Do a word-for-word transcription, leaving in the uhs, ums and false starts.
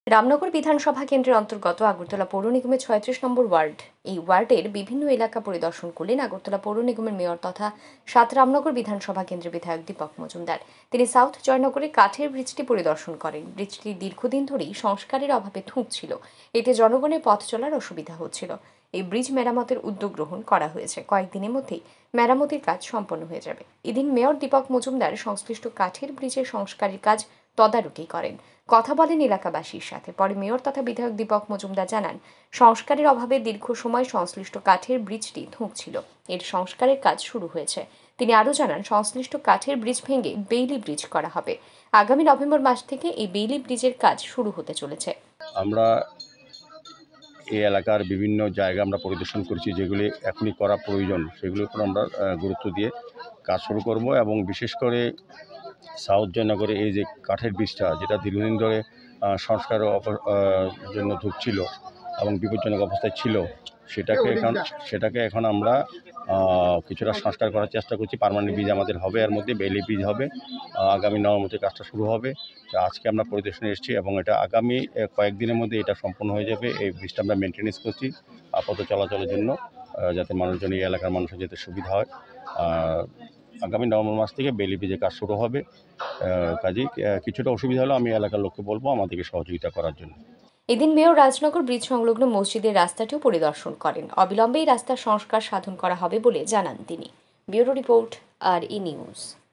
রামনগর বিধানসভা কেন্দ্রের অন্তর্গত আগরতলা পৌর নিগমের ছয়ত্রিশ নম্বর ওয়ার্ড এই ওয়ার্ডের বিভিন্ন এলাকা পরিদর্শন করলেন আগরতলা পৌর নিগমের মেয়র তথা সাত রামনগর বিধানসভা কেন্দ্রের বিধায়ক দীপক মজুমদার। তিনি সাউথ জয়নগরে কাঠের ব্রিজটি পরিদর্শন করেন। ব্রিজটি দীর্ঘদিন ধরেই সংস্কারের অভাবে থুঁকছিল, এতে জনগণের পথ চলার অসুবিধা হচ্ছিল। এই ব্রিজ মেরামতের উদ্যোগ গ্রহণ করা হয়েছে। কয়েকদিনের মধ্যেই মেরামতির কাজ সম্পন্ন হয়ে যাবে। এদিন মেয়র দীপক মজুমদার সংশ্লিষ্ট কাঠের ব্রিজের সংস্কারের কাজ তদারকি করেন, কথা বলেন এলাকাবাসীর সাথে। পরে মেয়র তথা বিধায়ক দীপক মজুমদার জানান, সংস্কারের অভাবে দীর্ঘ সময় সংশ্লিষ্ট কাঠের ব্রিজটি থুঁকছিল, এর সংস্কারের কাজ শুরু হয়েছে। তিনি আরও জানান, সংশ্লিষ্ট কাঠের ব্রিজ ভেঙে বেইলি ব্রিজ করা হবে। আগামী নভেম্বর মাস থেকে এই বেইলি ব্রিজের কাজ শুরু হতে চলেছে। আমরা এই এলাকার বিভিন্ন জায়গা আমরা পরিদর্শন করছি, যেগুলি এখনই করা প্রয়োজন সেগুলির উপর আমরা গুরুত্ব দিয়ে কাজ শুরু করব। এবং বিশেষ করে সাউথ জয়নগরে এই যে কাঠের ব্রিজটা, যেটা দীর্ঘদিন ধরে সংস্কারের জন্য ঢুকছিল এবং বিপজ্জনক অবস্থায় ছিল, সেটাকে এখন সেটাকে এখন আমরা কিছুটা সংস্কার করার চেষ্টা করছি। পার্মানেন্ট ব্রিজ আমাদের হবে, এর মধ্যে বেইলি ব্রিজ হবে। আগামী নভেম্বরে কাজটা শুরু হবে। আজকে আমরা পরিদর্শনে এসেছি এবং এটা আগামী কয়েকদিনের মধ্যে এটা সম্পূর্ণ হয়ে যাবে। এই ব্রিজটা আমরা মেনটেন্যান্স করছি আপাতত চলাচলের জন্য, যাতে মানুষজন এই এলাকার মানুষের যেতে সুবিধা হয়। আগামী নভেম্বর মাস থেকে বেইলি ব্রিজের কাজ শুরু হবে। কাজেই কিছুটা অসুবিধা হলেও আমি এলাকার লোককে বলবো আমাদেরকে সহযোগিতা করার জন্য। এদিন মেয়র রাজনগর ব্রিজ সংলগ্ন মসজিদের রাস্তাটিও পরিদর্শন করেন। অবিলম্বে এই রাস্তার সংস্কার সাধন করা হবে বলে জানান তিনি। Bureau report, R E news.